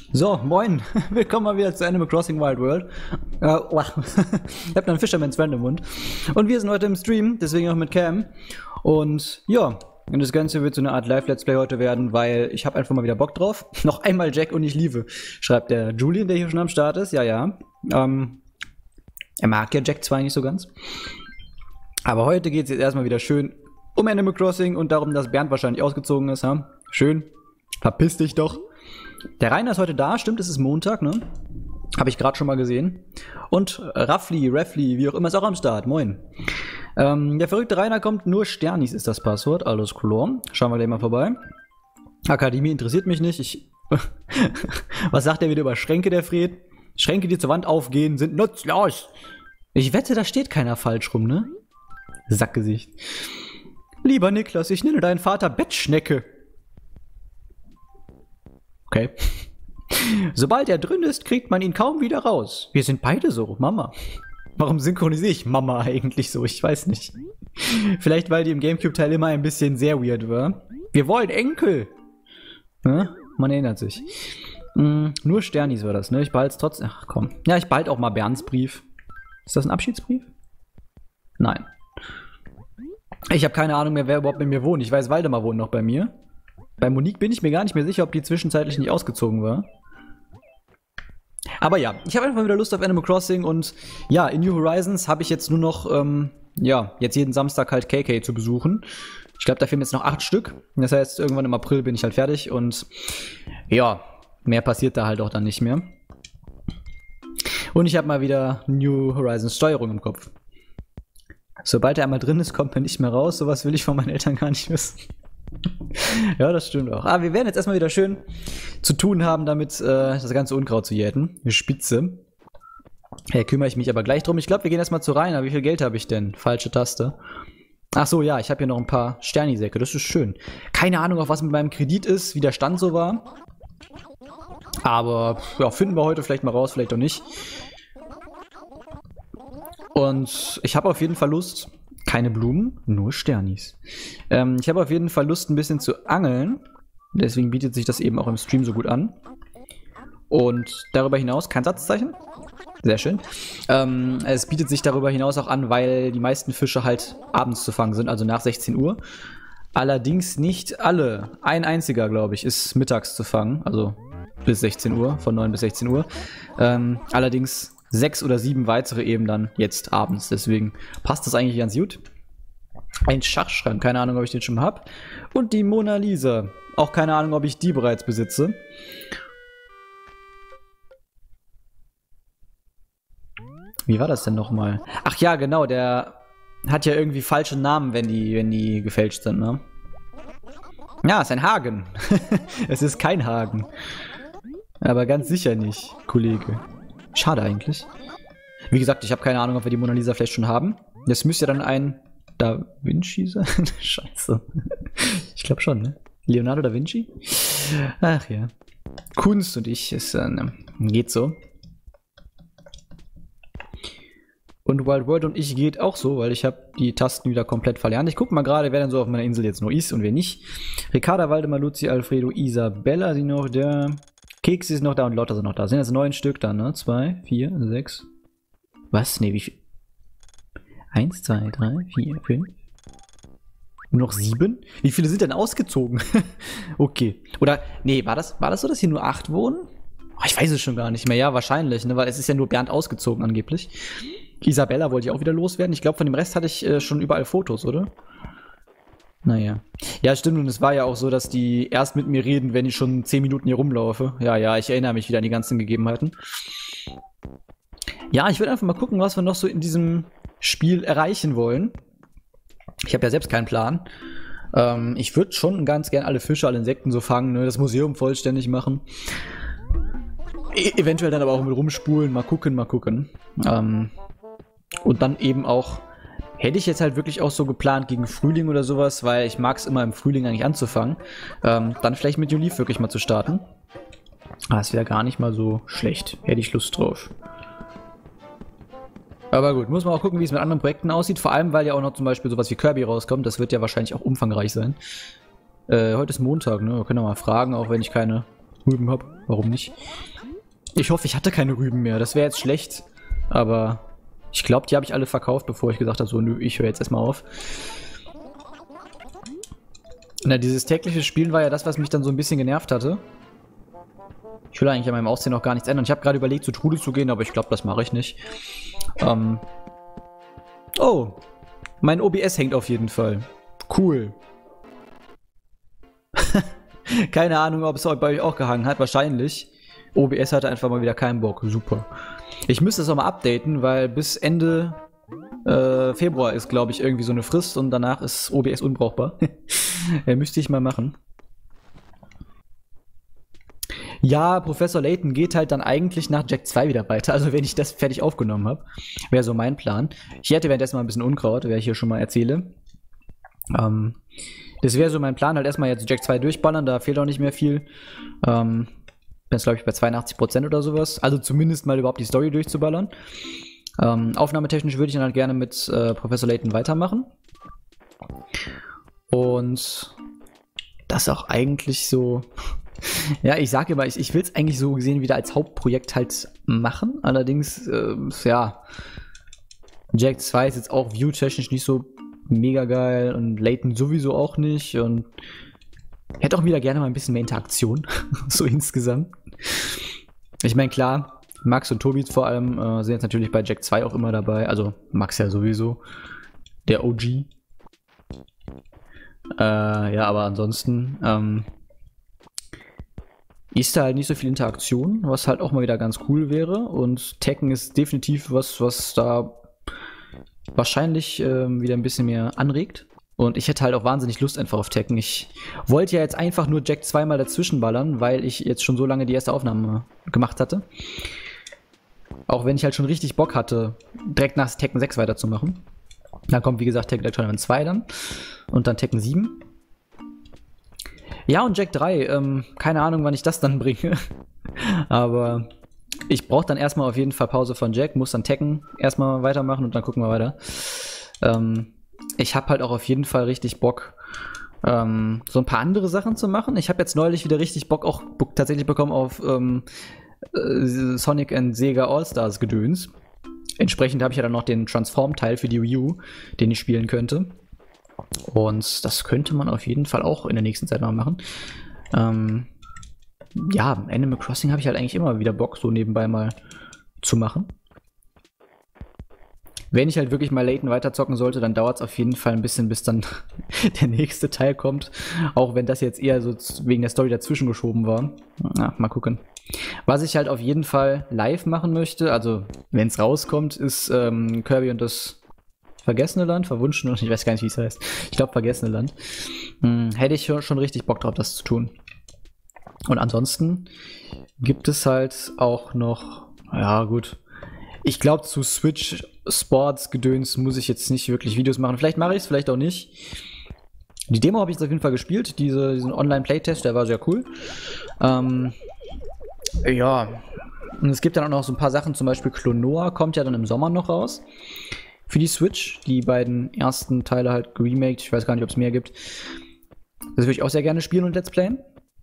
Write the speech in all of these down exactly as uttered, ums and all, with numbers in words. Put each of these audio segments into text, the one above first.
So, moin. Willkommen mal wieder zu Animal Crossing Wild World. Äh, wow. Ich hab da einen Fisherman's Friend im Mund. Und wir sind heute im Stream, deswegen auch mit Cam. Und ja, und das Ganze wird so eine Art Live-Let's Play heute werden, weil ich habe einfach mal wieder Bock drauf. Noch einmal Jack und ich liebe, schreibt der Julian, der hier schon am Start ist. Ja, ja. Ähm, er mag ja Jack zwar nicht so ganz. Aber heute geht es jetzt erstmal wieder schön um Animal Crossing und darum, dass Bernd wahrscheinlich ausgezogen ist. Ha? Schön. Verpiss dich doch. Der Rainer ist heute da, stimmt, es ist Montag, ne? Habe ich gerade schon mal gesehen. Und Raffli, Raffli, wie auch immer, ist auch am Start. Moin. Ähm, der verrückte Rainer kommt, nur Sternis ist das Passwort. Alles klar. Schauen wir gleich mal vorbei. Akademie interessiert mich nicht. Ich Was sagt der wieder über Schränke, der Fred? Schränke, die zur Wand aufgehen, sind nutzlos. Ich wette, da steht keiner falsch rum, ne? Sackgesicht. Lieber Niklas, ich nenne deinen Vater Bettschnecke. Okay. Sobald er drin ist, kriegt man ihn kaum wieder raus. Wir sind beide so, Mama. Warum synchronisiere ich Mama eigentlich so? Ich weiß nicht. Vielleicht, weil die im Gamecube-Teil immer ein bisschen sehr weird war. Wir wollen Enkel. Ja, man erinnert sich. Hm, nur Sternis war das, ne? Ich behalte es trotzdem. Ach komm. Ja, ich behalte auch mal Bernds Brief. Ist das ein Abschiedsbrief? Nein. Ich habe keine Ahnung mehr, wer überhaupt bei mir wohnt. Ich weiß, Waldemar wohnt noch bei mir. Bei Monique bin ich mir gar nicht mehr sicher, ob die zwischenzeitlich nicht ausgezogen war. Aber ja, ich habe einfach wieder Lust auf Animal Crossing und ja, in New Horizons habe ich jetzt nur noch, ähm, ja, jetzt jeden Samstag halt K K zu besuchen. Ich glaube, da fehlen jetzt noch acht Stück. Das heißt, irgendwann im April bin ich halt fertig und ja, mehr passiert da halt auch dann nicht mehr. Und ich habe mal wieder New Horizons Steuerung im Kopf. Sobald er einmal drin ist, kommt er nicht mehr raus. Sowas will ich von meinen Eltern gar nicht wissen. Ja, das stimmt auch. Aber wir werden jetzt erstmal wieder schön zu tun haben, damit äh, das ganze Unkraut zu jäten. Eine Spitze. Ja, kümmere ich mich aber gleich drum. Ich glaube, wir gehen erstmal zu Rainer. Wie viel Geld habe ich denn? Falsche Taste. Ach so, ja, ich habe hier noch ein paar Sternisäcke. Das ist schön. Keine Ahnung, auf was mit meinem Kredit ist, wie der Stand so war. Aber ja, finden wir heute vielleicht mal raus, vielleicht auch nicht. Und ich habe auf jeden Fall Lust... Keine Blumen, nur Sternis. Ähm, ich habe auf jeden Fall Lust, ein bisschen zu angeln. Deswegen bietet sich das eben auch im Stream so gut an. Und darüber hinaus, kein Satzzeichen. Sehr schön. Ähm, es bietet sich darüber hinaus auch an, weil die meisten Fische halt abends zu fangen sind, also nach sechzehn Uhr. Allerdings nicht alle. Ein einziger, glaube ich, ist mittags zu fangen, also bis sechzehn Uhr, von neun bis sechzehn Uhr. Ähm, allerdings... Sechs oder sieben weitere eben dann jetzt abends. Deswegen passt das eigentlich ganz gut. Ein Schachschrank, keine Ahnung, ob ich den schon mal habe. Und die Mona Lisa. Auch keine Ahnung, ob ich die bereits besitze. Wie war das denn nochmal? Ach ja, genau, der hat ja irgendwie falsche Namen, wenn die, wenn die gefälscht sind, ne? Ja, es ist ein Hagen. Es ist kein Hagen. Aber ganz sicher nicht, Kollege. Schade eigentlich. Wie gesagt, ich habe keine Ahnung, ob wir die Mona Lisa vielleicht schon haben. Das müsste ja dann ein Da Vinci sein. Scheiße. Ich glaube schon, ne? Leonardo da Vinci? Ach ja. Kunst und ich ist äh, ne, geht so. Und Wild World und ich geht auch so, weil ich habe die Tasten wieder komplett verlernt. Ich gucke mal gerade, wer denn so auf meiner Insel jetzt noch ist und wer nicht. Ricarda, Waldemar, Luzi, Alfredo, Isabella sind noch da. Keks ist noch da und Lotta sind noch da. Sind jetzt neun Stück dann, ne? Zwei, vier, sechs. Was? Ne, wie viel? Eins, zwei, drei, vier, fünf. Nur noch sieben? Wie viele sind denn ausgezogen? Okay. Oder, nee, war das, war das so, dass hier nur acht wohnen? Oh, ich weiß es schon gar nicht mehr. Ja, wahrscheinlich, ne? Weil es ist ja nur Bernd ausgezogen angeblich. Isabella wollte ich auch wieder loswerden. Ich glaube, von dem Rest hatte ich äh, schon überall Fotos, oder? Naja. Ja, stimmt. Und es war ja auch so, dass die erst mit mir reden, wenn ich schon zehn Minuten hier rumlaufe. Ja, ja, ich erinnere mich wieder an die ganzen Gegebenheiten. Ja, ich würde einfach mal gucken, was wir noch so in diesem Spiel erreichen wollen. Ich habe ja selbst keinen Plan. Ähm, ich würde schon ganz gern alle Fische, alle Insekten so fangen, ne? Das Museum vollständig machen. E eventuell dann aber auch mit rumspulen. Mal gucken, mal gucken. Ähm, und dann eben auch... Hätte ich jetzt halt wirklich auch so geplant gegen Frühling oder sowas, weil ich mag es immer im Frühling eigentlich anzufangen. Ähm, dann vielleicht mit Juliv wirklich mal zu starten. Das wäre gar nicht mal so schlecht. Hätte ich Lust drauf. Aber gut, muss man auch gucken, wie es mit anderen Projekten aussieht. Vor allem, weil ja auch noch zum Beispiel sowas wie Kirby rauskommt. Das wird ja wahrscheinlich auch umfangreich sein. Äh, heute ist Montag, ne? Wir können ja mal fragen, auch wenn ich keine Rüben habe. Warum nicht? Ich hoffe, ich hatte keine Rüben mehr. Das wäre jetzt schlecht. Aber ich glaube, die habe ich alle verkauft, bevor ich gesagt habe, so, nö, ich höre jetzt erstmal auf. Na, dieses tägliche Spielen war ja das, was mich dann so ein bisschen genervt hatte. Ich will eigentlich an meinem Aussehen noch gar nichts ändern. Ich habe gerade überlegt, zu Trude zu gehen, aber ich glaube, das mache ich nicht. Ähm oh, mein O B S hängt auf jeden Fall. Cool. Keine Ahnung, ob es bei euch auch gehangen hat. Wahrscheinlich. O B S hatte einfach mal wieder keinen Bock. Super. Ich müsste es auch mal updaten, weil bis Ende äh, Februar ist, glaube ich, irgendwie so eine Frist und danach ist O B S unbrauchbar. Ja, müsste ich mal machen. Ja, Professor Layton geht halt dann eigentlich nach Jack zwei wieder weiter. Also wenn ich das fertig aufgenommen habe, wäre so mein Plan. Ich hätte währenddessen mal ein bisschen Unkraut, wer ich hier schon mal erzähle. Ähm, das wäre so mein Plan, halt erstmal jetzt Jack zwei durchballern, da fehlt auch nicht mehr viel. Ähm, bin jetzt, glaube ich, bei zweiundachtzig Prozent oder sowas. Also zumindest mal überhaupt die Story durchzuballern. Ähm, aufnahmetechnisch würde ich dann halt gerne mit äh, Professor Layton weitermachen. Und das auch eigentlich so... Ja, ich sage immer, ich, ich will es eigentlich so gesehen wieder als Hauptprojekt halt machen. Allerdings, äh, ja, Jack zwei ist jetzt auch view-technisch nicht so mega geil und Layton sowieso auch nicht. Und hätte auch wieder gerne mal ein bisschen mehr Interaktion, so insgesamt. Ich meine, klar, Max und Tobi vor allem äh, sind jetzt natürlich bei Jack zwei auch immer dabei. Also Max ja sowieso, der O G. Äh, ja, aber ansonsten... Ähm, ist da halt nicht so viel Interaktion, was halt auch mal wieder ganz cool wäre. Und Tekken ist definitiv was, was da wahrscheinlich ähm, wieder ein bisschen mehr anregt. Und ich hätte halt auch wahnsinnig Lust einfach auf Tekken. Ich wollte ja jetzt einfach nur Jack zwei mal dazwischen ballern, weil ich jetzt schon so lange die erste Aufnahme gemacht hatte. Auch wenn ich halt schon richtig Bock hatte, direkt nach Tekken sechs weiterzumachen. Dann kommt, wie gesagt, Tekken Tournament zwei dann. Und dann Tekken sieben. Ja, und Jack drei, ähm, keine Ahnung, wann ich das dann bringe. Aber ich brauche dann erstmal auf jeden Fall Pause von Jack, muss dann Tekken erstmal weitermachen und dann gucken wir weiter. Ähm, ich habe halt auch auf jeden Fall richtig Bock, ähm, so ein paar andere Sachen zu machen. Ich habe jetzt neulich wieder richtig Bock auch tatsächlich bekommen auf ähm, äh, Sonic and Sega All-Stars Gedöns. Entsprechend habe ich ja dann noch den Transform-Teil für die Wii U, den ich spielen könnte. Und das könnte man auf jeden Fall auch in der nächsten Zeit mal machen. Ähm, ja, Animal Crossing habe ich halt eigentlich immer wieder Bock, so nebenbei mal zu machen. Wenn ich halt wirklich mal Layton weiterzocken sollte, dann dauert es auf jeden Fall ein bisschen, bis dann der nächste Teil kommt. Auch wenn das jetzt eher so wegen der Story dazwischen geschoben war. Na, mal gucken. Was ich halt auf jeden Fall live machen möchte, also wenn es rauskommt, ist ähm, Kirby und das Vergessene Land, verwunschene, ich weiß gar nicht, wie es heißt. Ich glaube, Vergessene Land. Hm, hätte ich schon richtig Bock drauf, das zu tun. Und ansonsten gibt es halt auch noch, ja gut, ich glaube, zu Switch Sports Gedöns muss ich jetzt nicht wirklich Videos machen. Vielleicht mache ich es, vielleicht auch nicht. Die Demo habe ich jetzt auf jeden Fall gespielt, diese, diesen Online-Playtest, der war sehr cool. Ähm, ja, und es gibt dann auch noch so ein paar Sachen, zum Beispiel Klonoa kommt ja dann im Sommer noch raus. Für die Switch, die beiden ersten Teile halt geremaked, ich weiß gar nicht, ob es mehr gibt. Das würde ich auch sehr gerne spielen und Let's Playen.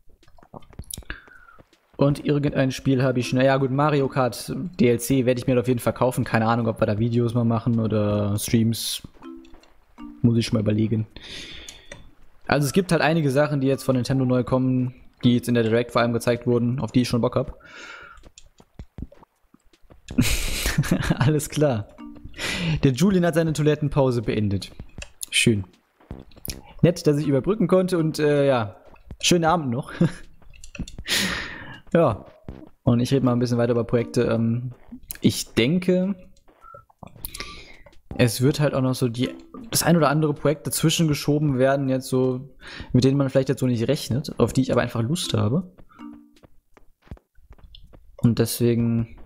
Und irgendein Spiel habe ich, naja gut, Mario Kart D L C werde ich mir auf jeden Fall kaufen. Keine Ahnung, ob wir da Videos mal machen oder Streams. Muss ich schon mal überlegen. Also es gibt halt einige Sachen, die jetzt von Nintendo neu kommen, die jetzt in der Direct vor allem gezeigt wurden, auf die ich schon Bock habe. Alles klar. Der Julian hat seine Toilettenpause beendet. Schön. Nett, dass ich überbrücken konnte und äh, ja, schönen Abend noch. Ja, und ich rede mal ein bisschen weiter über Projekte. Ähm, ich denke, es wird halt auch noch so die, das ein oder andere Projekt dazwischen geschoben werden, jetzt so, mit denen man vielleicht jetzt so nicht rechnet, auf die ich aber einfach Lust habe. Und deswegen,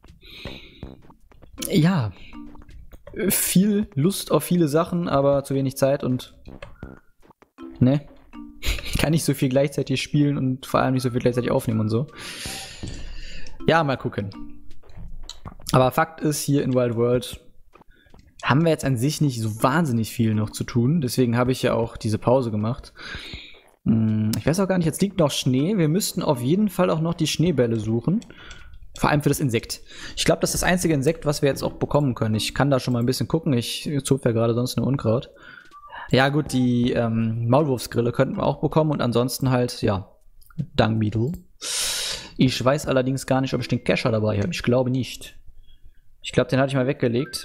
ja, viel Lust auf viele Sachen, aber zu wenig Zeit und ne, kann nicht so viel gleichzeitig spielen und vor allem nicht so viel gleichzeitig aufnehmen und so. Ja, mal gucken. Aber Fakt ist, hier in Wild World haben wir jetzt an sich nicht so wahnsinnig viel noch zu tun. Deswegen habe ich ja auch diese Pause gemacht. Hm, ich weiß auch gar nicht, jetzt liegt noch Schnee. Wir müssten auf jeden Fall auch noch die Schneebälle suchen. Vor allem für das Insekt. Ich glaube, das ist das einzige Insekt, was wir jetzt auch bekommen können. Ich kann da schon mal ein bisschen gucken. Ich zupfe ja gerade sonst nur Unkraut. Ja gut, die ähm, Maulwurfsgrille könnten wir auch bekommen. Und ansonsten halt, ja, Dung Beetle. Ich weiß allerdings gar nicht, ob ich den Kescher dabei habe. Ich glaube nicht. Ich glaube, den hatte ich mal weggelegt.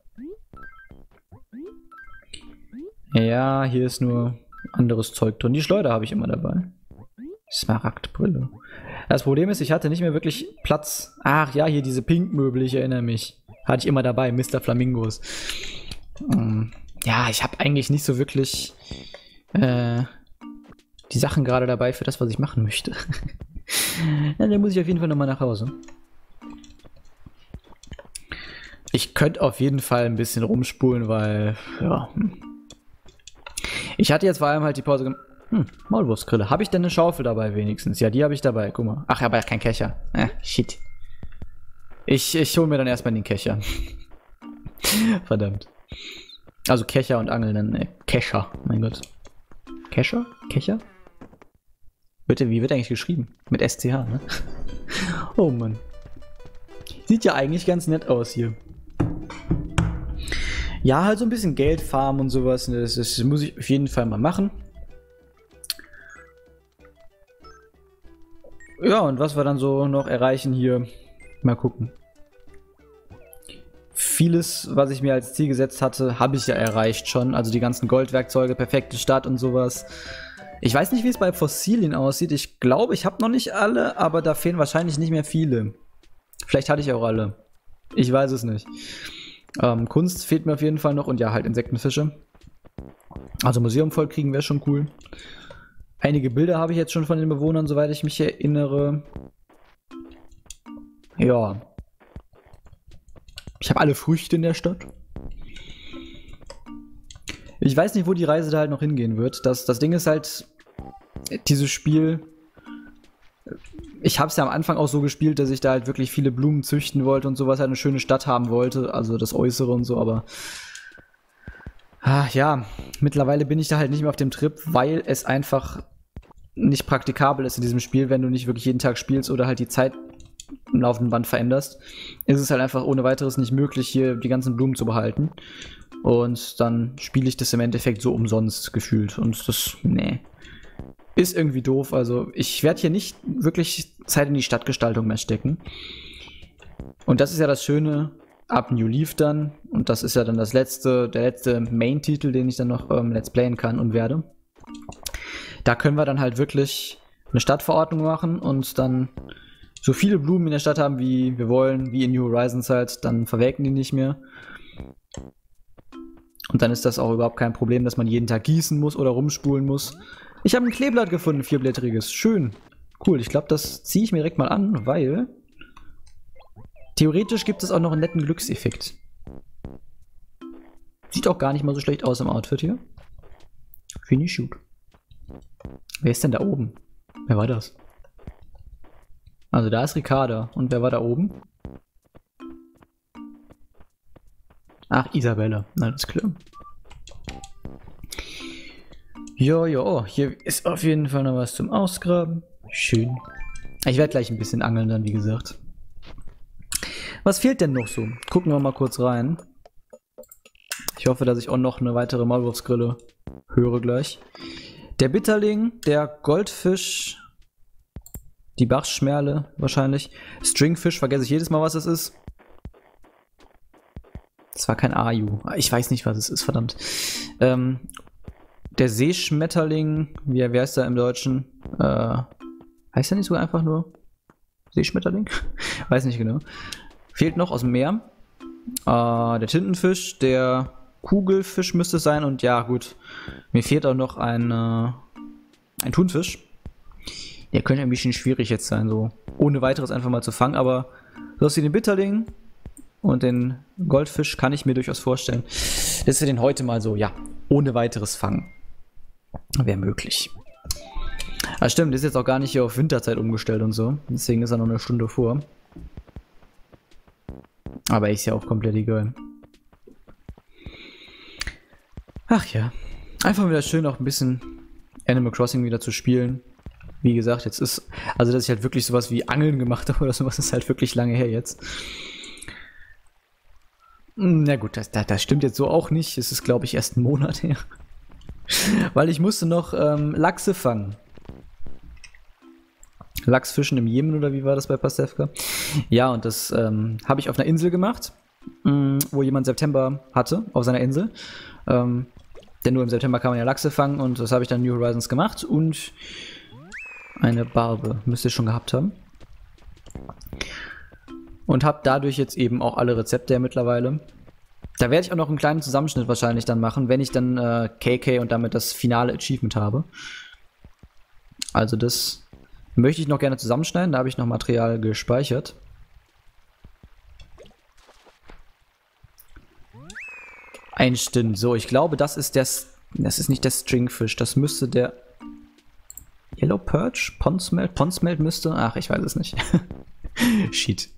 Ja, hier ist nur anderes Zeug drin. Die Schleuder habe ich immer dabei. Smaragdbrille. Das Problem ist, ich hatte nicht mehr wirklich Platz. Ach ja, hier diese Pinkmöbel, ich erinnere mich. Hatte ich immer dabei, Mister Flamingos. Ähm, ja, ich habe eigentlich nicht so wirklich äh, die Sachen gerade dabei für das, was ich machen möchte. Ja, dann muss ich auf jeden Fall nochmal nach Hause. Ich könnte auf jeden Fall ein bisschen rumspulen, weil, ja. Ich hatte jetzt vor allem halt die Pause gemacht. Hm, Maulwurfsgrille. Habe ich denn eine Schaufel dabei wenigstens? Ja, die habe ich dabei. Guck mal. Ach, aber kein Kescher. Äh, shit. Ich, ich hole mir dann erstmal den Kescher. Verdammt. Also Kescher und Angeln dann. Äh, Kescher. Mein Gott. Kescher? Kescher? Bitte, wie wird eigentlich geschrieben? Mit S C H, ne? Oh Mann. Sieht ja eigentlich ganz nett aus hier. Ja, halt so ein bisschen Geld farmen und sowas. Das, das muss ich auf jeden Fall mal machen. Ja, und was wir dann so noch erreichen hier, mal gucken. Vieles, was ich mir als Ziel gesetzt hatte, habe ich ja erreicht schon. Also die ganzen Goldwerkzeuge, perfekte Stadt und sowas. Ich weiß nicht, wie es bei Fossilien aussieht. Ich glaube, ich habe noch nicht alle, aber da fehlen wahrscheinlich nicht mehr viele. Vielleicht hatte ich auch alle. Ich weiß es nicht. Ähm, Kunst fehlt mir auf jeden Fall noch und ja, halt Insektenfische. Also Museum voll kriegen wäre schon cool. Einige Bilder habe ich jetzt schon von den Bewohnern, soweit ich mich erinnere. Ja. Ich habe alle Früchte in der Stadt. Ich weiß nicht, wo die Reise da halt noch hingehen wird. Das, das Ding ist halt, dieses Spiel... Ich habe es ja am Anfang auch so gespielt, dass ich da halt wirklich viele Blumen züchten wollte und sowas, halt eine schöne Stadt haben wollte. Also das Äußere und so, aber... Ah, ja, mittlerweile bin ich da halt nicht mehr auf dem Trip, weil es einfach nicht praktikabel ist in diesem Spiel, wenn du nicht wirklich jeden Tag spielst oder halt die Zeit im laufenden Band veränderst. Ist es halt einfach ohne weiteres nicht möglich, hier die ganzen Blumen zu behalten. Und dann spiele ich das im Endeffekt so umsonst gefühlt. Und das, nee, ist irgendwie doof. Also ich werde hier nicht wirklich Zeit in die Stadtgestaltung mehr stecken. Und das ist ja das Schöne ab New Leaf dann. Und das ist ja dann das letzte, der letzte Main-Titel, den ich dann noch ähm, Let's Playen kann und werde. Da können wir dann halt wirklich eine Stadtverordnung machen und dann so viele Blumen in der Stadt haben, wie wir wollen, wie in New Horizons halt, dann verwelken die nicht mehr. Und dann ist das auch überhaupt kein Problem, dass man jeden Tag gießen muss oder rumspulen muss. Ich habe ein Kleeblatt gefunden, ein vierblättriges. Schön. Cool, ich glaube, das ziehe ich mir direkt mal an, weil theoretisch gibt es auch noch einen netten Glückseffekt. Sieht auch gar nicht mal so schlecht aus im Outfit hier. Finde ich gut. Wer ist denn da oben? Wer war das? Also da ist Ricarda. Und wer war da oben? Ach, Isabella. Alles klar. Jo, jo. Hier ist auf jeden Fall noch was zum Ausgraben. Schön. Ich werde gleich ein bisschen angeln dann, wie gesagt. Was fehlt denn noch so? Gucken wir mal kurz rein. Ich hoffe, dass ich auch noch eine weitere Maulwurfsgrille höre gleich. Der Bitterling, der Goldfisch, die Bachschmerle wahrscheinlich. Stringfish, vergesse ich jedes Mal, was es ist. Das war kein Aju. Ich weiß nicht, was es ist, verdammt. Ähm, der Seeschmetterling, wie, wie heißt er im Deutschen? Äh, heißt er nicht sogar einfach nur Seeschmetterling? Weiß nicht genau. Fehlt noch aus dem Meer. Äh, der Tintenfisch, der Kugelfisch müsste es sein. Und ja, gut. Mir fehlt auch noch ein, äh, ein Thunfisch. Der könnte ein bisschen schwierig jetzt sein, so ohne weiteres einfach mal zu fangen. Aber so wie den Bitterling und den Goldfisch kann ich mir durchaus vorstellen, dass wir den heute mal so, ja, ohne weiteres fangen. Wäre möglich. Ah, stimmt, ist jetzt auch gar nicht hier auf Winterzeit umgestellt und so. Deswegen ist er noch eine Stunde vor. Aber ist ja auch komplett egal. Ach ja. Einfach wieder schön auch ein bisschen Animal Crossing wieder zu spielen. Wie gesagt, jetzt ist, also dass ich halt wirklich sowas wie Angeln gemacht habe oder sowas, ist halt wirklich lange her jetzt. Na gut, das, das stimmt jetzt so auch nicht. Es ist, glaube ich, erst ein Monat her. Weil ich musste noch ähm, Lachse fangen. Lachsfischen im Jemen oder wie war das bei Pastewka? Ja, und das ähm, habe ich auf einer Insel gemacht, mh, wo jemand September hatte, auf seiner Insel. Ähm, denn nur im September kann man ja Lachse fangen und das habe ich dann New Horizons gemacht und eine Barbe müsst ihr schon gehabt haben. Und habe dadurch jetzt eben auch alle Rezepte ja mittlerweile. Da werde ich auch noch einen kleinen Zusammenschnitt wahrscheinlich dann machen, wenn ich dann äh, K K und damit das finale Achievement habe. Also das möchte ich noch gerne zusammenschneiden, da habe ich noch Material gespeichert. Ein Stint. So, ich glaube, das ist der... Das ist nicht der Stringfish, das müsste der... Yellow Perch? Pondsmelt? Pondsmelt müsste... Ach, ich weiß es nicht. Shit.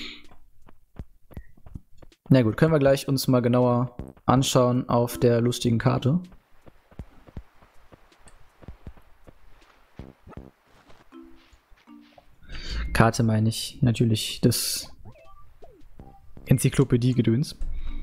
Na gut, können wir gleich uns mal genauer anschauen auf der lustigen Karte. Karte meine ich natürlich das Enzyklopädie-Gedöns.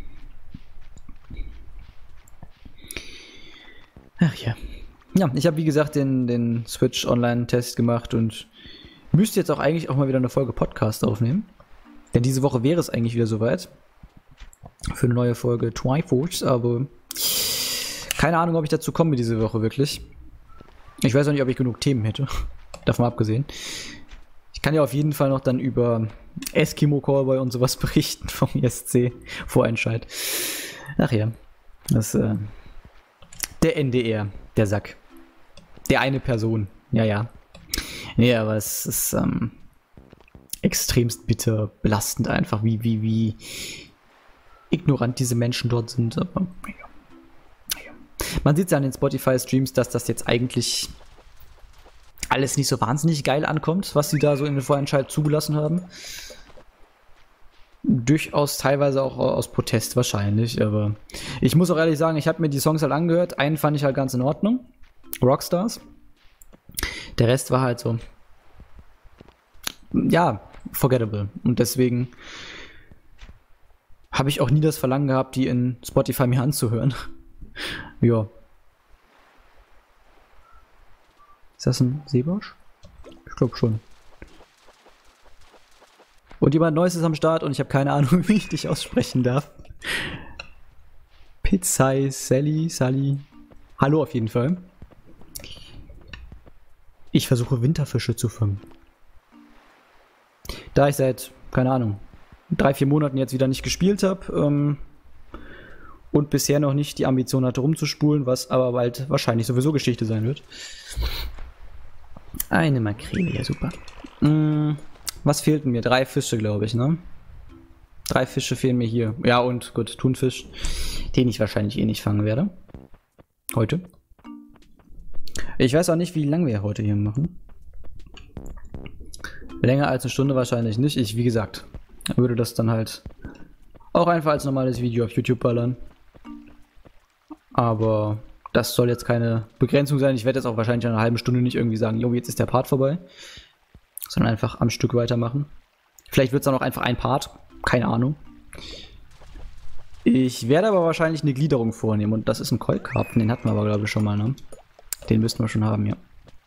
Ach ja. Ja, ich habe wie gesagt den, den Switch Online-Test gemacht und müsste jetzt auch eigentlich auch mal wieder eine Folge Podcast aufnehmen. Denn diese Woche wäre es eigentlich wieder soweit. Für eine neue Folge Triforce, aber keine Ahnung, ob ich dazu komme diese Woche wirklich. Ich weiß auch nicht, ob ich genug Themen hätte. Davon abgesehen. Ich kann ja auf jeden Fall noch dann über Eskimo Callboy und sowas berichten vom E S C Vorentscheid. Ach ja. Das äh, der N D R, der Sack. Der eine Person. Ja, ja. Nee, aber es ist ähm, extremst bitter, belastend einfach, wie, wie, wie ignorant diese Menschen dort sind. Aber ja. Ja. Man sieht ja an den Spotify-Streams, dass das jetzt eigentlich alles nicht so wahnsinnig geil ankommt, was sie da so in den Vorentscheid zugelassen haben. Durchaus teilweise auch aus Protest wahrscheinlich, aber ich muss auch ehrlich sagen, ich habe mir die Songs halt angehört. Einen fand ich halt ganz in Ordnung. Rockstars. Der Rest war halt so, ja, forgettable. Und deswegen habe ich auch nie das Verlangen gehabt, die in Spotify mir anzuhören. Ja. Ist das ein Seebarsch? Ich glaube schon. Und jemand Neues ist am Start und ich habe keine Ahnung, wie ich dich aussprechen darf. Pizzai, Sally, Sally. Hallo auf jeden Fall. Ich versuche Winterfische zu fangen. Da ich seit, keine Ahnung, drei, vier Monaten jetzt wieder nicht gespielt habe ähm, und bisher noch nicht die Ambition hatte rumzuspulen, was aber bald wahrscheinlich sowieso Geschichte sein wird. Eine Makrele, ja super. Hm, was fehlten mir? Drei Fische, glaube ich, ne? Drei Fische fehlen mir hier. Ja und gut, Thunfisch, den ich wahrscheinlich eh nicht fangen werde. Heute. Ich weiß auch nicht, wie lange wir heute hier machen. Länger als eine Stunde wahrscheinlich nicht. Ich, wie gesagt, würde das dann halt auch einfach als normales Video auf YouTube ballern. Aber das soll jetzt keine Begrenzung sein. Ich werde jetzt auch wahrscheinlich in einer halben Stunde nicht irgendwie sagen, jo, jetzt ist der Part vorbei. Sondern einfach am Stück weitermachen. Vielleicht wird es dann auch einfach ein Part. Keine Ahnung. Ich werde aber wahrscheinlich eine Gliederung vornehmen. Und das ist ein Kolkarpfen. Den hatten wir aber, glaube ich, schon mal, ne? Den müssten wir schon haben, ja.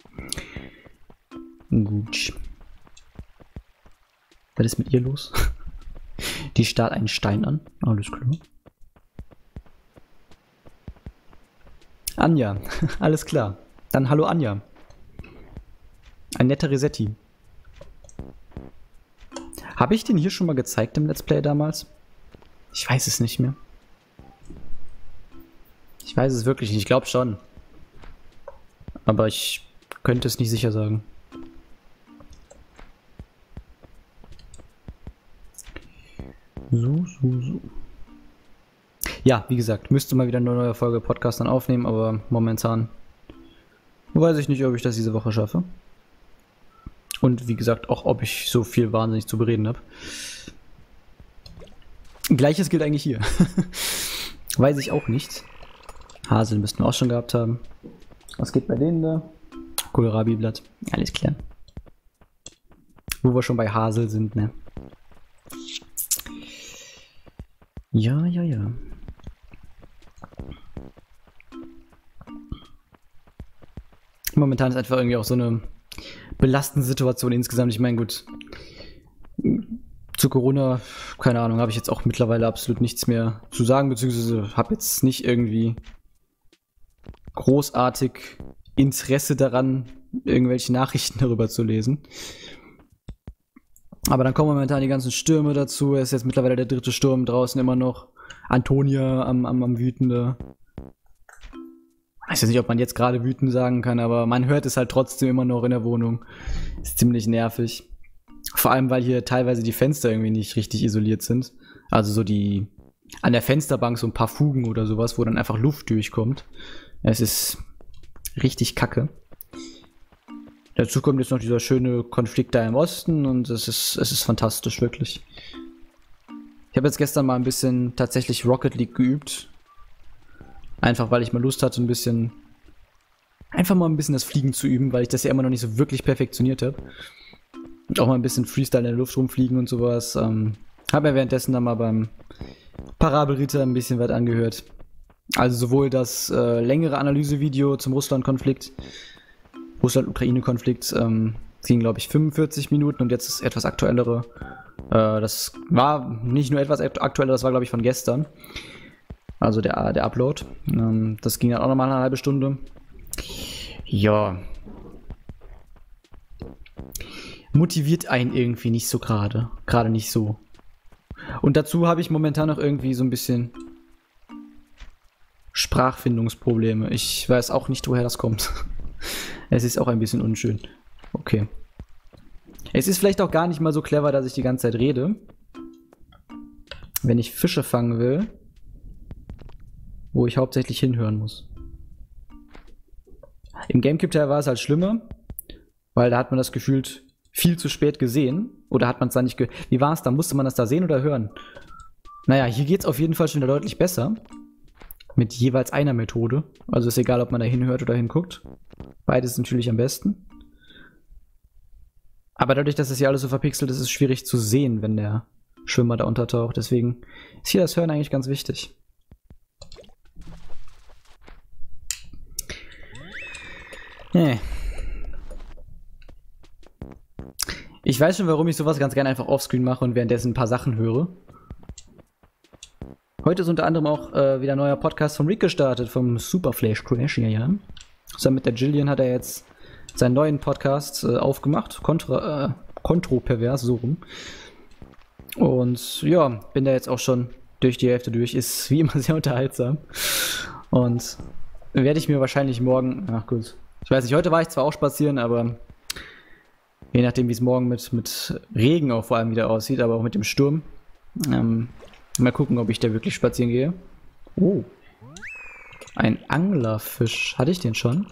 Gut. Was ist mit ihr los? Die starrt einen Stein an. Alles klar. Anja. Alles klar. Dann hallo Anja. Ein netter Resetti. Habe ich den hier schon mal gezeigt im Let's Play damals? Ich weiß es nicht mehr. Ich weiß es wirklich nicht. Ich glaube schon. Aber ich könnte es nicht sicher sagen. So, so, so. Ja, wie gesagt, müsste mal wieder eine neue Folge Podcast dann aufnehmen, aber momentan weiß ich nicht, ob ich das diese Woche schaffe. Und wie gesagt, auch ob ich so viel wahnsinnig zu bereden habe. Gleiches gilt eigentlich hier. Weiß ich auch nicht. Haseln müssten wir auch schon gehabt haben. Was geht bei denen da? Kohlrabi-Blatt. Alles klar. Wo wir schon bei Hasel sind, ne? Ja, ja, ja. Momentan ist einfach irgendwie auch so eine belastende Situation insgesamt. Ich meine, gut, zu Corona, keine Ahnung, habe ich jetzt auch mittlerweile absolut nichts mehr zu sagen, beziehungsweise habe jetzt nicht irgendwie großartig Interesse daran, irgendwelche Nachrichten darüber zu lesen. Aber dann kommen momentan die ganzen Stürme dazu. Es ist jetzt mittlerweile der dritte Sturm draußen immer noch. Antonia am, am, am Wütende. Ich weiß jetzt nicht, ob man jetzt gerade wütend sagen kann, aber man hört es halt trotzdem immer noch in der Wohnung. Ist ziemlich nervig. Vor allem, weil hier teilweise die Fenster irgendwie nicht richtig isoliert sind. Also so die an der Fensterbank so ein paar Fugen oder sowas, wo dann einfach Luft durchkommt. Es ist richtig kacke. Dazu kommt jetzt noch dieser schöne Konflikt da im Osten und es ist, es ist fantastisch, wirklich. Ich habe jetzt gestern mal ein bisschen tatsächlich Rocket League geübt. Einfach, weil ich mal Lust hatte, ein bisschen... Einfach mal ein bisschen das Fliegen zu üben, weil ich das ja immer noch nicht so wirklich perfektioniert habe. Und auch mal ein bisschen Freestyle in der Luft rumfliegen und sowas. Ähm, habe mir währenddessen dann mal beim Parabelritter ein bisschen was angehört. Also sowohl das äh, längere Analysevideo zum Russland-Konflikt, Russland-Ukraine-Konflikt, ähm, ging, glaube ich, fünfundvierzig Minuten und jetzt das etwas aktuellere. Äh, das war nicht nur etwas aktueller, das war, glaube ich, von gestern. Also der, der Upload. Ähm, das ging dann auch nochmal eine halbe Stunde. Ja. Motiviert einen irgendwie nicht so gerade. Gerade nicht so. Und dazu habe ich momentan noch irgendwie so ein bisschen Sprachfindungsprobleme. Ich weiß auch nicht, woher das kommt. Es ist auch ein bisschen unschön. Okay. Es ist vielleicht auch gar nicht mal so clever, dass ich die ganze Zeit rede. Wenn ich Fische fangen will, wo ich hauptsächlich hinhören muss. Im GameCube-Teil war es halt schlimmer, weil da hat man das gefühlt viel zu spät gesehen. Oder hat man es da nicht ge... Wie war es da? Musste man das da sehen oder hören? Naja, hier geht es auf jeden Fall schon wieder deutlich besser. Mit jeweils einer Methode. Also ist egal, ob man da hinhört oder hinguckt. Beides ist natürlich am besten. Aber dadurch, dass es hier alles so verpixelt ist, ist es schwierig zu sehen, wenn der Schwimmer da untertaucht. Deswegen ist hier das Hören eigentlich ganz wichtig. Nee. Ich weiß schon, warum ich sowas ganz gerne einfach offscreen mache und währenddessen ein paar Sachen höre. Heute ist unter anderem auch äh, wieder ein neuer Podcast vom Rick gestartet, vom Super Flash Crash. Ja, ja. Zusammen mit der Jillian hat er jetzt seinen neuen Podcast äh, aufgemacht. Kontra, äh, kontropervers, so rum. Und ja, bin da jetzt auch schon durch die Hälfte durch. Ist wie immer sehr unterhaltsam. Und werde ich mir wahrscheinlich morgen, ach gut, ich weiß nicht, heute war ich zwar auch spazieren, aber je nachdem, wie es morgen mit, mit Regen auch vor allem wieder aussieht, aber auch mit dem Sturm. Ähm, mal gucken, ob ich da wirklich spazieren gehe. Oh. Ein Anglerfisch. Hatte ich den schon?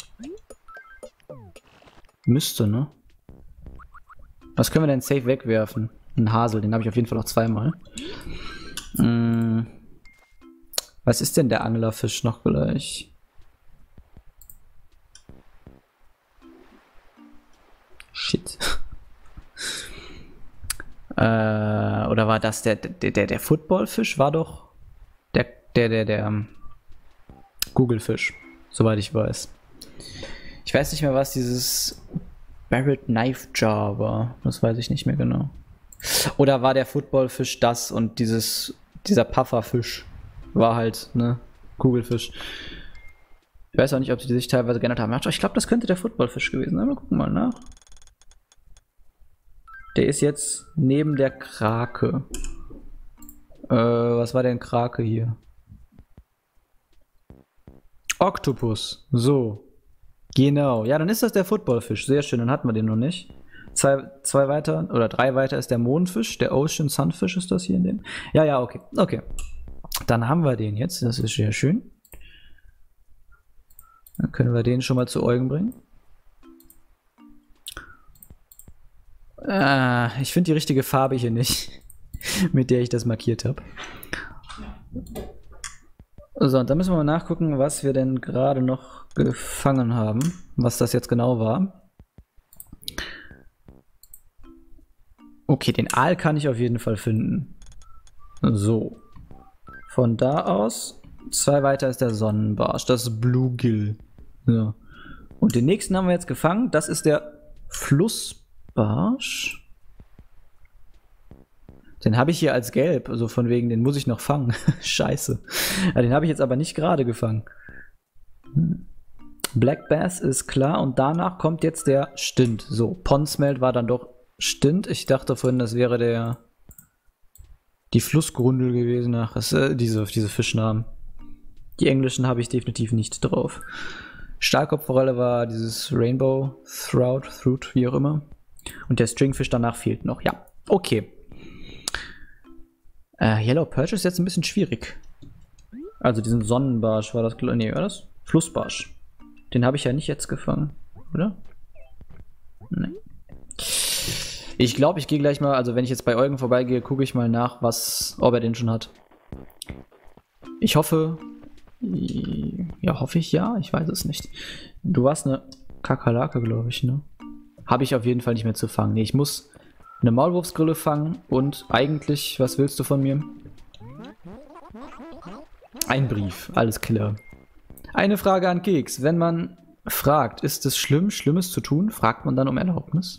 Müsste, ne? Was können wir denn safe wegwerfen? Ein Hasel, den habe ich auf jeden Fall noch zweimal. Hm. Was ist denn der Anglerfisch noch gleich? Shit. äh, oder war das der, der, der, der Footballfisch? War doch der, der, der, der um, Kugelfisch, soweit ich weiß. Ich weiß nicht mehr, was dieses Barrett Knife Jar war. Das weiß ich nicht mehr genau. Oder war der Footballfisch das und dieses, dieser Pufferfisch war halt, ne, Kugelfisch. Ich weiß auch nicht, ob sie sich teilweise geändert haben. Ich glaube, das könnte der Footballfisch gewesen sein. Wir gucken mal nach. Der ist jetzt neben der Krake. Äh, was war denn Krake hier? Oktopus. So. Genau. Ja, dann ist das der Footballfisch. Sehr schön, dann hatten wir den noch nicht. Zwei, zwei weiter, oder drei weiter ist der Mondfisch. Der Ocean Sunfish ist das hier in dem. Ja, ja, okay. Okay. Dann haben wir den jetzt. Das ist sehr schön. Dann können wir den schon mal zu Eugen bringen. Ah, ich finde die richtige Farbe hier nicht, mit der ich das markiert habe. So, und dann müssen wir mal nachgucken, was wir denn gerade noch gefangen haben. Was das jetzt genau war. Okay, den Aal kann ich auf jeden Fall finden. So. Von da aus, zwei weiter ist der Sonnenbarsch. Das ist Bluegill. So. Und den nächsten haben wir jetzt gefangen. Das ist der Flussbarsch. Den habe ich hier als gelb, also von wegen, den muss ich noch fangen. Scheiße. Ja, den habe ich jetzt aber nicht gerade gefangen. Black Bass ist klar und danach kommt jetzt der Stint. So, Pondsmelt war dann doch Stint. Ich dachte vorhin, das wäre der die Flussgrundel gewesen. Ach, das, äh, diese, diese Fischnamen. Die englischen habe ich definitiv nicht drauf. Stahlkopfforelle war dieses Rainbow Trout, Trout, wie auch immer. Und der Stringfish danach fehlt noch. Ja, okay. Äh, Yellow Perch ist jetzt ein bisschen schwierig. Also diesen Sonnenbarsch war das, nee, war das? Flussbarsch. Den habe ich ja nicht jetzt gefangen, oder? Nee. Ich glaube, ich gehe gleich mal, also wenn ich jetzt bei Eugen vorbeigehe, gucke ich mal nach, was, ob er den schon hat. Ich hoffe, ja, hoffe ich ja, ich weiß es nicht. Du warst eine Kakerlake, glaube ich, ne? Habe ich auf jeden Fall nicht mehr zu fangen. Nee, ich muss eine Maulwurfsgrille fangen und eigentlich, was willst du von mir? Ein Brief, alles klar. Eine Frage an Keks. Wenn man fragt, ist es schlimm, Schlimmes zu tun, fragt man dann um Erlaubnis?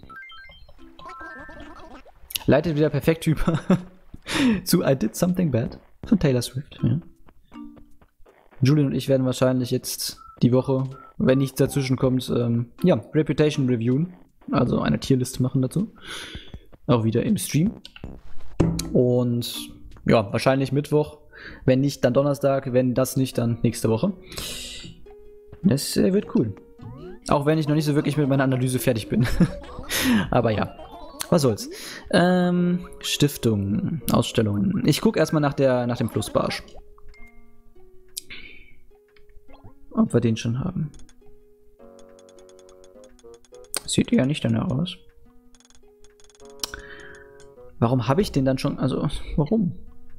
Leitet wieder perfekt über zu I Did Something Bad von Taylor Swift. Ja. Julian und ich werden wahrscheinlich jetzt die Woche, wenn nichts dazwischen kommt, ähm, ja, Reputation reviewen. Also eine Tierliste machen dazu. Auch wieder im Stream. Und ja, wahrscheinlich Mittwoch. Wenn nicht, dann Donnerstag. Wenn das nicht, dann nächste Woche. Das äh, wird cool. Auch wenn ich noch nicht so wirklich mit meiner Analyse fertig bin. Aber ja, was soll's. Ähm, Stiftung, Ausstellungen. Ich gucke erstmal nach, der, nach dem Flussbarsch. Ob wir den schon haben. Sieht ja nicht danach aus. Warum habe ich den dann schon? Also, warum?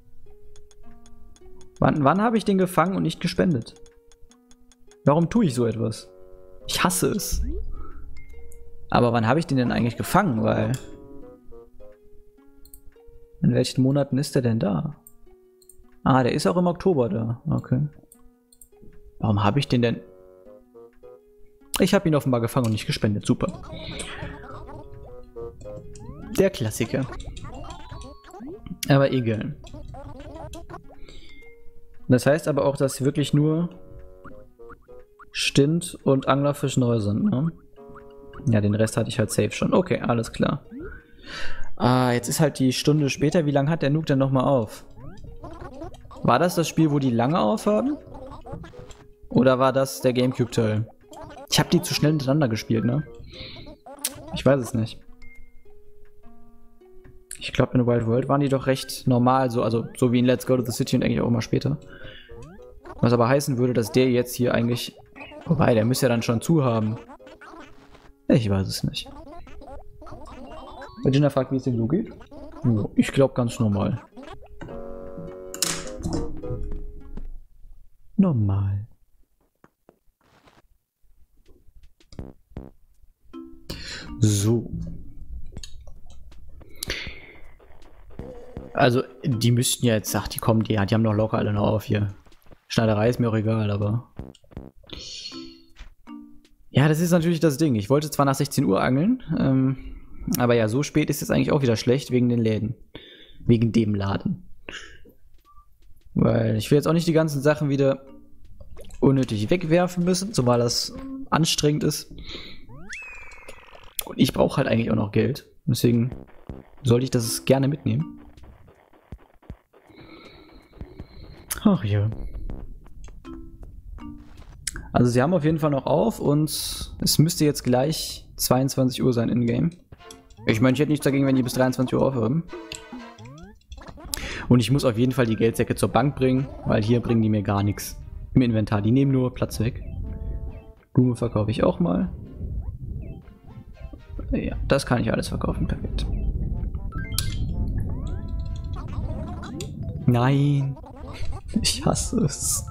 Wann, wann habe ich den gefangen und nicht gespendet? Warum tue ich so etwas? Ich hasse es. Aber wann habe ich den denn eigentlich gefangen? Weil... In welchen Monaten ist der denn da? Ah, der ist auch im Oktober da. Okay. Warum habe ich den denn... Ich habe ihn offenbar gefangen und nicht gespendet. Super. Der Klassiker. Aber egal. Das heißt aber auch, dass wirklich nur Stint und Anglerfisch neu sind, ne? Ja, den Rest hatte ich halt safe schon. Okay, alles klar. Ah, jetzt ist halt die Stunde später. Wie lange hat der Nuke denn nochmal auf? War das das Spiel, wo die lange aufhaben? Oder war das der Gamecube-Teil? Ich habe die zu schnell hintereinander gespielt, ne? Ich weiß es nicht. Ich glaube, in Wild World waren die doch recht normal, so, also so wie in Let's Go to the City und eigentlich auch immer später. Was aber heißen würde, dass der jetzt hier eigentlich... Wobei, der müsste ja dann schon zu haben. Ich weiß es nicht. Regina fragt, wie es dem so geht. Ich glaube ganz normal. Normal. So. Also, die müssten ja jetzt, ach, die kommen, die, die haben doch locker alle noch auf hier. Schneiderei ist mir auch egal, aber... Ja, das ist natürlich das Ding. Ich wollte zwar nach sechzehn Uhr angeln, ähm, aber ja, so spät ist es eigentlich auch wieder schlecht wegen den Läden. Wegen dem Laden. Weil ich will jetzt auch nicht die ganzen Sachen wieder unnötig wegwerfen müssen, zumal das anstrengend ist. Und ich brauche halt eigentlich auch noch Geld. Deswegen sollte ich das gerne mitnehmen. Ach ja. Also sie haben auf jeden Fall noch auf und es müsste jetzt gleich zweiundzwanzig Uhr sein in-game. Ich meine, ich hätte nichts dagegen, wenn die bis dreiundzwanzig Uhr aufhören. Und ich muss auf jeden Fall die Geldsäcke zur Bank bringen, weil hier bringen die mir gar nichts im Inventar. Die nehmen nur Platz weg. Blume verkaufe ich auch mal. Ja, das kann ich alles verkaufen. Perfekt. Nein. Ich hasse es.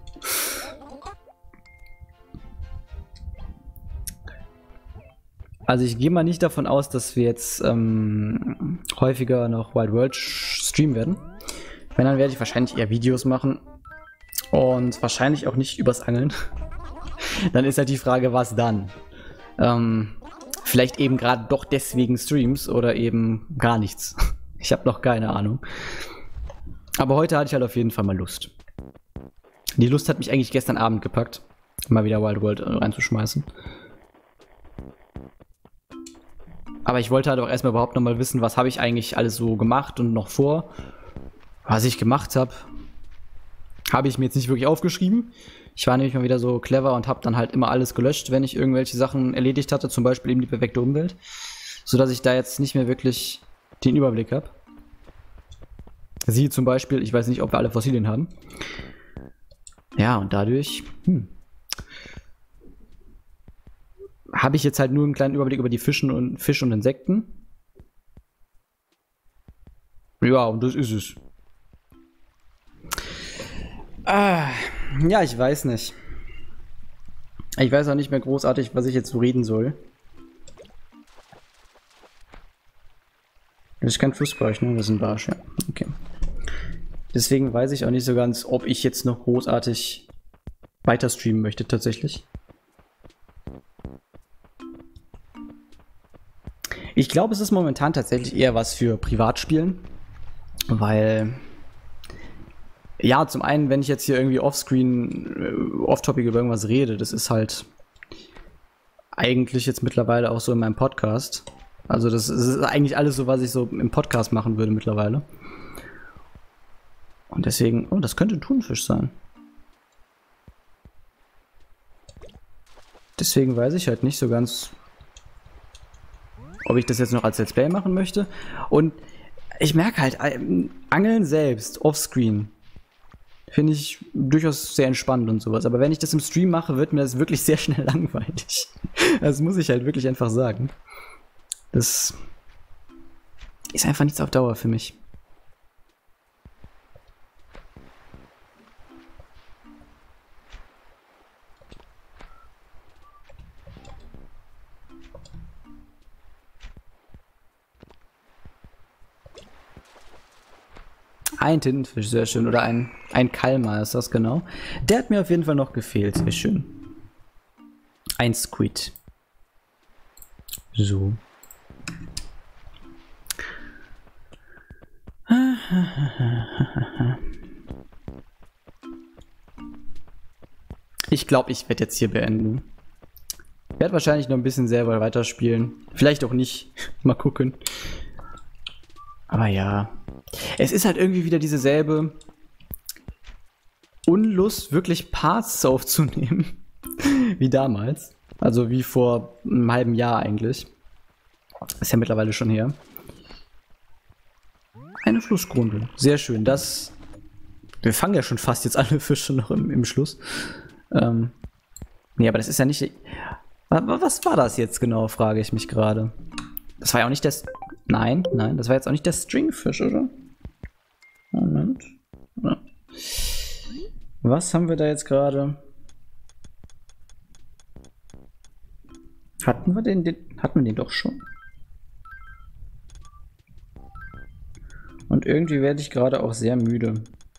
Also ich gehe mal nicht davon aus, dass wir jetzt ähm, häufiger noch Wild World streamen werden. Wenn, dann werde ich wahrscheinlich eher Videos machen. Und wahrscheinlich auch nicht übers Angeln. Dann ist halt die Frage, was dann? Ähm, vielleicht eben gerade doch deswegen Streams oder eben gar nichts. Ich habe noch keine Ahnung. Aber heute hatte ich halt auf jeden Fall mal Lust. Die Lust hat mich eigentlich gestern Abend gepackt, mal wieder Wild World reinzuschmeißen. Aber ich wollte halt auch erstmal überhaupt noch mal wissen, was habe ich eigentlich alles so gemacht und noch vor. Was ich gemacht habe, habe ich mir jetzt nicht wirklich aufgeschrieben. Ich war nämlich mal wieder so clever und habe dann halt immer alles gelöscht, wenn ich irgendwelche Sachen erledigt hatte, zum Beispiel eben die perfekte Umwelt. Sodass ich da jetzt nicht mehr wirklich den Überblick habe. Siehe zum Beispiel, ich weiß nicht, ob wir alle Fossilien haben. Ja, und dadurch hm, habe ich jetzt halt nur einen kleinen Überblick über die Fischen und Fisch und Insekten. Ja, und das ist es. Ah, ja, ich weiß nicht. Ich weiß auch nicht mehr großartig, was ich jetzt so reden soll. Das ist kein Flussbarsch, ne? Das ist ein Barsch, ja. Okay. Deswegen weiß ich auch nicht so ganz, ob ich jetzt noch großartig weiter streamen möchte, tatsächlich. Ich glaube, es ist momentan tatsächlich eher was für Privatspielen, weil ja, zum einen, wenn ich jetzt hier irgendwie offscreen, off-topic über irgendwas rede, das ist halt eigentlich jetzt mittlerweile auch so in meinem Podcast. Also das ist eigentlich alles so, was ich so im Podcast machen würde mittlerweile. Und deswegen, oh, das könnte ein Thunfisch sein. Deswegen weiß ich halt nicht so ganz, ob ich das jetzt noch als Let's Play machen möchte. Und ich merke halt, Angeln selbst, offscreen, finde ich durchaus sehr entspannend und sowas. Aber wenn ich das im Stream mache, wird mir das wirklich sehr schnell langweilig. Das muss ich halt wirklich einfach sagen. Das ist einfach nichts auf Dauer für mich. Ein Tintenfisch, sehr schön. Oder ein, ein Kalmar ist das genau. Der hat mir auf jeden Fall noch gefehlt, sehr schön. Ein Squid. So. Ich glaube, ich werde jetzt hier beenden. Ich werde wahrscheinlich noch ein bisschen selber weiterspielen. Vielleicht auch nicht. Mal gucken. Aber ja. Es ist halt irgendwie wieder dieselbe Unlust, wirklich Parts aufzunehmen. Wie damals. Also wie vor einem halben Jahr eigentlich. Ist ja mittlerweile schon her. Eine Flussgrundel. Sehr schön. Das. Wir fangen ja schon fast jetzt alle Fische noch im, im Schluss. Ähm. Nee, aber das ist ja nicht. Was war das jetzt genau, frage ich mich gerade. Das war ja auch nicht das. Nein, nein, das war jetzt auch nicht der Stringfisch, oder? Moment. Ja. Was haben wir da jetzt gerade? Hatten wir den, den? Hatten wir den doch schon? Und irgendwie werde ich gerade auch sehr müde.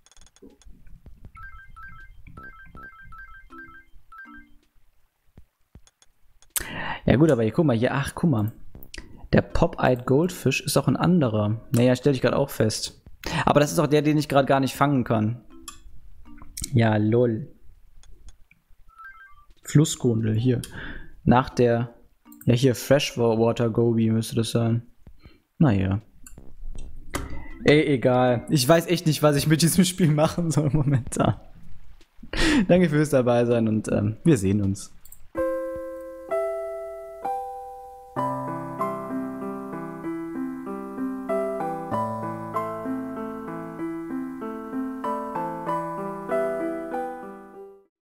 Ja gut, aber hier, guck mal, hier, ach, guck mal. Der Pop-Eyed Goldfish ist auch ein anderer. Naja, stelle ich gerade auch fest. Aber das ist auch der, den ich gerade gar nicht fangen kann. Ja, lol. Flussgrundel, hier. Nach der... Ja, hier, Freshwater Goby müsste das sein. Naja. Ey, egal. Ich weiß echt nicht, was ich mit diesem Spiel machen soll momentan. Danke fürs dabei sein und ähm, wir sehen uns.